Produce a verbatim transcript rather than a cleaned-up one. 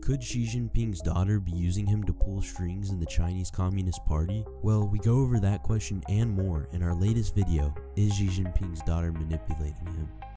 Could Xi Jinping's daughter be using him to pull strings in the Chinese Communist Party? Well, we go over that question and more in our latest video, Is Xi Jinping's daughter manipulating him?